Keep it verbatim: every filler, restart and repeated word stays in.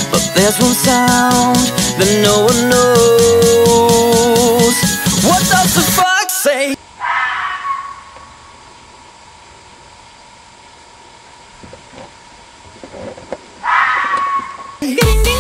but there's one sound that no one knows. What does the fox say? Ding ding.